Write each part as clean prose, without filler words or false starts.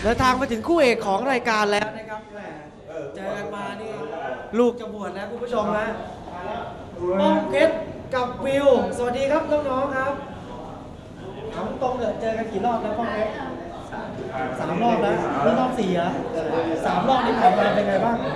เดินทางมาถึงคู่เอกของรายการแล้วนะครับแหมเจอกันมานี่ลูกจะบวชแล้วคุณผู้ชมนะป้องเพชรกับวิวสวัสดีครับน้องๆครับถามตรงเลยเจอกันกี่รอบแล้วป้องเพชร3 รอบแล้วนี่รอบ4เหรอ3 รอบนี้ผ่านมาเป็นไงบ้าง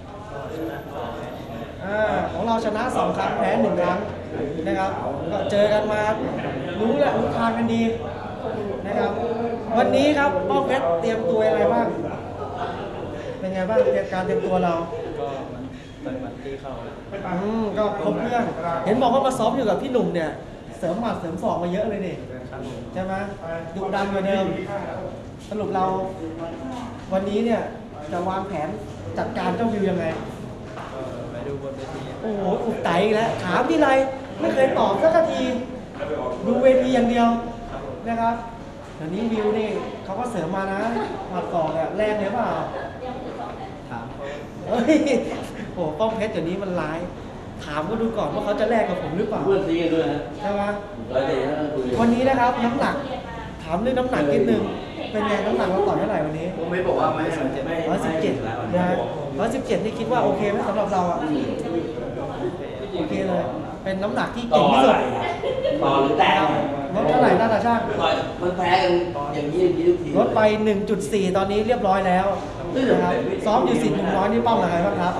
ของเราชนะ2 ครั้งแพ้1 ครั้งนะครับก็เจอกันมารู้แหละรู้ทางกันดีนะครับวันนี้ครับป้องเพชรเตรียมตัวอะไรบ้างเป็นไงบ้างการเตรียมตัวเราก็มันวันที่เข้าก็ครบเครื่องเห็นบอกว่ามาซ้อมอยู่กับพี่หนุ่มเนี่ยเสริมหมัดเสริมศอกมาเยอะเลยนี่ใช่ไหมดุดันกว่าเดิมสรุปเราวันนี้เนี่ยจะวางแผนจัดการเจ้าวิวยังไงไปดูบนเวทีโอ้โหอุกไตแล้วถามที่ไรไม่เคยตอบสักทีดูเวทีอย่างเดียวนะครับอันนี้วิวนี่เขาก็เสริมมานะหมัดศอกเนี่ยแรกเลยเปล่าถามเขาเฮ้ยโอ้ป้องเพชรเดี๋ยวนี้มันร้ายถามก็ดูก่อนว่าเขาจะแลกกับผมหรือเปล่าเพื่อนซีกันด้วยฮะใช่ไหมวันนี้นะครับน้ำหนักถามเรื่องน้ำหนักนิดนึงเป็นไงน้ำหนักเราต่อเท่าไหร่วันนี้ผมไม่บอกว่าไม่ 117นะ117นี่คิดว่าโอเคไหมสำหรับเราอ่ะโอเคเลยเป็นน้ำหนักที่เก่งที่สุดต่อหรือแต้มลดเท่าไหร่น่าจะช่างมันแพ้กันอย่างนี้ทุกทีลดไป 1.4 ตอนนี้เรียบร้อยแล้วนะครับซ้อมอยู่10 หนุ่มน้อยนี่เป้าอะไรบ้างครับ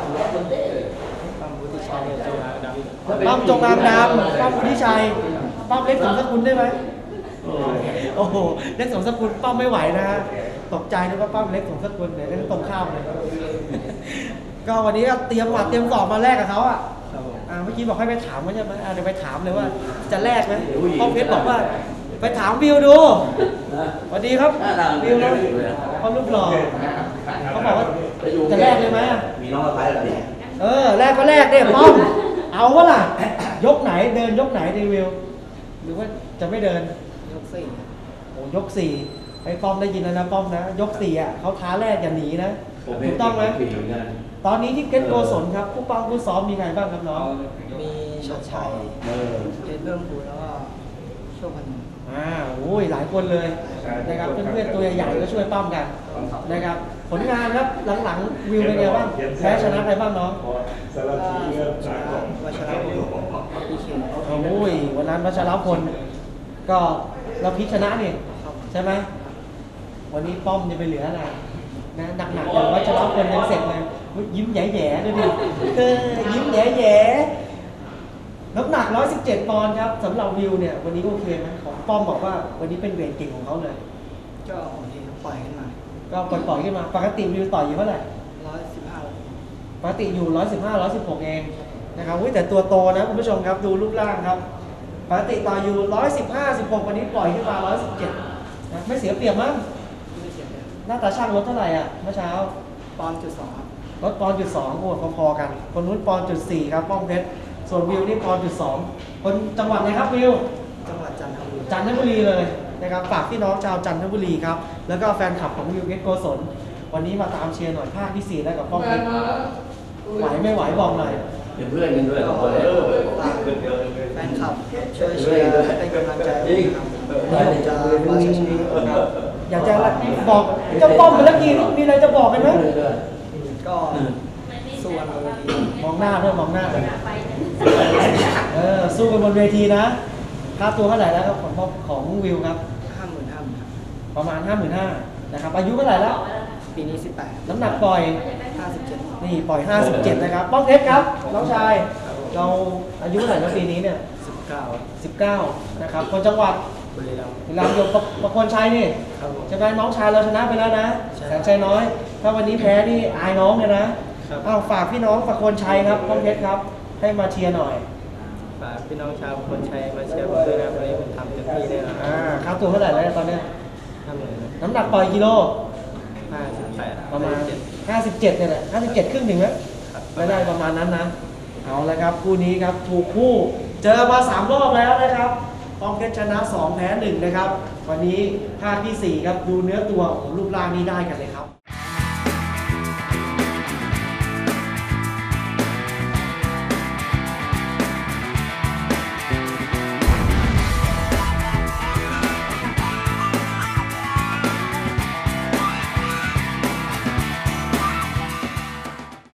ป้อมจงอางดำป้อมวุฒิชัยป้อมเล็กสมสกุลได้ไหมโอ้โหเล็กสมสกุลป้อมไม่ไหวนะฮะตกใจนึกว่าป้อมเล็กสมสกุลเนี่ยเล่นตรงข้ามเลยก็วันนี้ก็เตรียมหมัดเตรียมศอกมาแลกกับเขาอ่ะเมื่อกี้บอกให้ไปถามว่าใช่ไหมเดี๋ยวไปถามเลยว่าจะแลกไหมป้อมเพชรบอกว่าไปถามวิวดูสวัสดีครับวิวนะเขารูปหล่อเขาบอกว่าจะแลกเลยไหมมีน้องมาไปแบบนี้แลกก็แลกเนี่ยป้อมเอาวะล่ะยกไหนเดินยกไหนดีวิวหรือว่าจะไม่เดินยก4 โอ้ยก4ไอ้ป้อมได้ยินแล้วนะป้อมนะยก4เขาท้าแรกอย่าหนีนะถูกต้องไหมตอนนี้ที่เกตโกศลครับผู้ป้องผู้ซ้อมมีใครบ้างครับน้องมีชัดชัยเจนเรื่องภูแล้วก็โชคพันธ์โอ้ยหลายคนเลยนะครับเพื่อนๆตัวใหญ่ๆก็ช่วยป้อมกันนะครับผลงานครับหลังๆวิวเป็นไงบ้างแพ้ชนะใครบ้างน้องวัชรพลพีเคโอ้ยวันนั้นวัชรพลก็เราพิชนะนี่ใช่ไหมวันนี้ป้อมจะไปเหลืออะไรนะหนักๆอย่างวัชรพลยังเสร็จเลยยิ้มแย่ๆด้วยดิยิ้มแย่ๆน้ำหนัก117 ปอนด์ครับสำหรับวิวเนี่ยวันนี้โอเคไหมของป้อมบอกว่าวันนี้เป็นเวทเก่งของเขาเลยก็โอเคปล่อยขึ้นมาก็ปล่อยขึ้นมาปกติวิวต่อยอยู่เท่าไหร่ 115 ปกติอยู่115 116เองนะครับแต่ตัวโตนะคุณผู้ชมครับดูรูปร่างครับปกติต่อยอยู่115 16วันนี้ปล่อยขึ้นมา117นะไม่เสียเปรียบมั้งหน้าตาช่างลดเท่าไหร่อ่ะเมื่อเช้า 1.2 ลด1.2โอ้พอๆกันคนนู้น1.4ครับป้องเพชรส่วนวิวนี่1.2คนจังหวัดไหนครับวิวจังหวัดจันทบุรีเลยนะครับฝากพี่น้องชาวจันทบุรีครับแล้วก็แฟนคลับของวิวเกตโกศลวันนี้มาตามเชียร์หน่อยภาคที่4แล้วกับป้องเพชรไหวไม่ไหวบอกหน่อยเป็นเพื่อนกันด้วยครับแฟนคลับช่วยเชียร์เป็นกำลังใจจะมาเชียร์อยากจะบอกเจ้าป้อมเป็นลักกี้มีอะไรจะบอกกันไหมก็สู้กันบนเวทีมองหน้าด้วยมองหน้าสู้กันบนเวทีนะค่าตัวเท่าไหร่แล้วครับของวิวครับ 55,000 ประมาณ 55,000นะครับอายุเท่าไหร่แล้วปีนี้18 น้ำหนักปล่อย 57 นี่ปล่อย57นะครับป้องเพชรครับน้องชายเราอายุเท่าไหร่แล้วปีนี้เนี่ย19นะครับคนจังหวัดบุรีรัมย์อยู่ประคนชัยนี่ใช่ไหมน้องชายเราชนะไปแล้วนะแสนชัยน้อยถ้าวันนี้แพ้นี่อายน้องเลยนะฝากพี่น้องประคนชัยครับป้องเพชรครับให้มาเชียร์หน่อยฝากพี่น้องชาวประคนชัยมาเชียร์ผมด้วยนะวันนี้ผมทำเต็มที่เลยนะค่าตัวเท่าไหร่แล้วตอนนี้น้ำหนักปล่อยกิโล 58 ประมาณ57เนี่ยแหละ57ครึ่งถึงไหมไม่ได้ประมาณนั้นนะเอาละครับคู่นี้ครับถูกคู่เจอมา3 รอบแล้วนะครับป้องเพชรชนะ2แพ้1นะครับวันนี้ภาคที่4ครับดูเนื้อตัวรูปร่างนี้ได้กันเลยครับ